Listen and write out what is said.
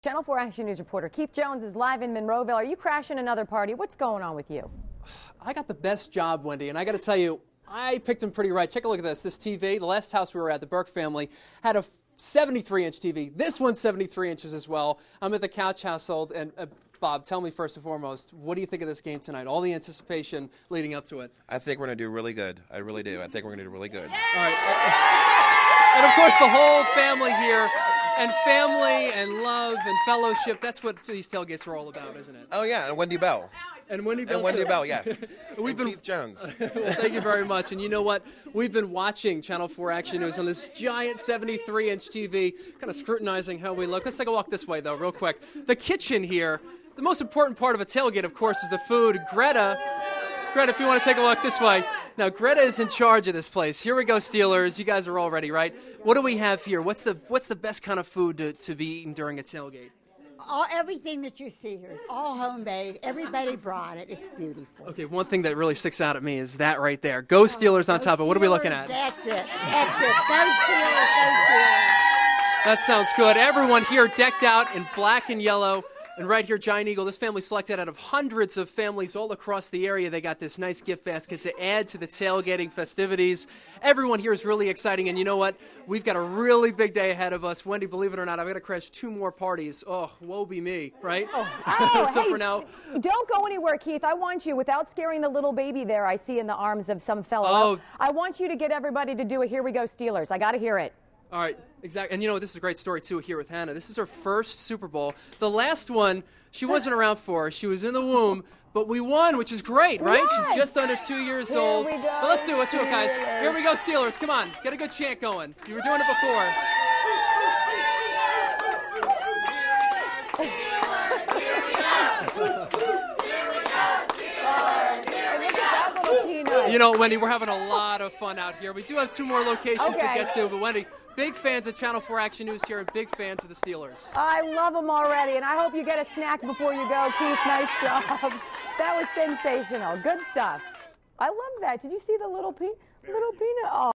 Channel 4 Action News reporter Keith Jones is live in Monroeville. Are you crashing another party? What's going on with you? I got the best job, Wendy, and I got to tell you, I picked him pretty right. Take a look at this. This TV, the last house we were at, the Burke family, had a 73-inch TV. This one's 73 inches as well. I'm at the Couch household, and Bob, tell me first and foremost, what do you think of this game tonight? All the anticipation leading up to it. I think we're going to do really good. I really do. I think we're going to do really good. All right. And, of course, the whole family here, and family and love and fellowship, that's what these tailgates are all about, isn't it? Oh, yeah, and Wendy Bell. And Wendy Bell. And Wendy Bell, yes. We've been Keith Jones. Well, thank you very much. And you know what? We've been watching Channel 4 Action News on this giant 73-inch TV, kind of scrutinizing how we look. Let's take a walk this way, though, real quick. The kitchen here, the most important part of a tailgate, of course, is the food. Greta, if you want to take a look this way. Now, Greta is in charge of this place. Here we go, Steelers. You guys are all ready, right? What do we have here? What's the best kind of food to be eaten during a tailgate? Everything that you see here is all homemade. Everybody brought it. It's beautiful. Okay, one thing that really sticks out at me is that right there. Go Steelers on top of it. What are we looking at? That's it. That's it. Go Steelers. Go Steelers. That sounds good. Everyone here decked out in black and yellow. And right here, Giant Eagle, this family selected out of hundreds of families all across the area. They got this nice gift basket to add to the tailgating festivities. Everyone here is really exciting. And you know what? We've got a really big day ahead of us. Wendy, believe it or not, I've got to crash 2 more parties. Oh, woe be me, right? Oh, So hey, for now, don't go anywhere, Keith. I want you, without scaring the little baby there I see in the arms of some fellow else, I want you to get everybody to do a Here We Go Steelers. I got to hear it. all right, exactly. And you know, this is a great story, too, here with Hannah. This is her first Super Bowl. The last one, she wasn't around for. She was in the womb, but we won, which is great, right? Yes. She's just under 2 years Here old. we go, But let's do it, guys. Steelers. Here we go, Steelers. Come on, get a good chant going. You were doing it before. You know, Wendy, we're having a lot of fun out here. We do have 2 more locations to get to, but Wendy, big fans of Channel 4 Action News here and big fans of the Steelers. I love them already, and I hope you get a snack before you go, Keith. Nice job. That was sensational. Good stuff. I love that. Did you see the little peanut? Oh.